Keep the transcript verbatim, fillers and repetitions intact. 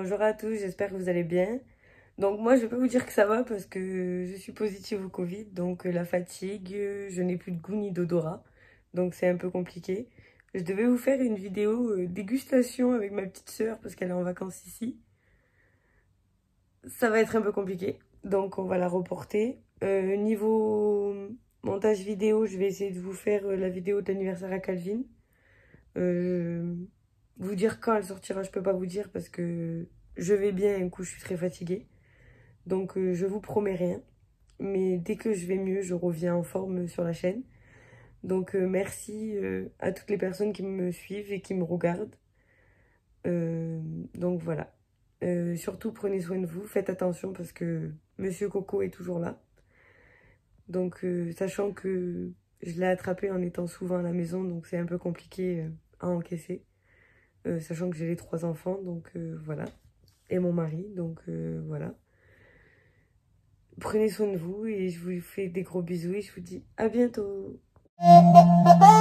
bonjour à tous, j'espère que vous allez bien. Donc moi je peux vous dire que ça va parce que je suis positive au Covid, donc euh, la fatigue, euh, je n'ai plus de goût ni d'odorat, donc c'est un peu compliqué. Je devais vous faire une vidéo euh, dégustation avec ma petite sœur parce qu'elle est en vacances ici. Ça va être un peu compliqué, donc on va la reporter. Euh, niveau montage vidéo, je vais essayer de vous faire euh, la vidéo d'anniversaire à Calvin. Euh, vous dire quand elle sortira, je peux pas vous dire parce que je vais bien, un coup je suis très fatiguée. Donc euh, je vous promets rien. Mais dès que je vais mieux, je reviens en forme sur la chaîne. Donc euh, merci euh, à toutes les personnes qui me suivent et qui me regardent. Euh, donc voilà. Euh, surtout prenez soin de vous, faites attention parce que Monsieur Coco est toujours là. Donc euh, sachant que je l'ai attrapé en étant souvent à la maison, donc c'est un peu compliqué euh, à encaisser. Euh, sachant que j'ai les trois enfants, donc euh, voilà. Et mon mari, donc euh, voilà. Prenez soin de vous et je vous fais des gros bisous et je vous dis à bientôt.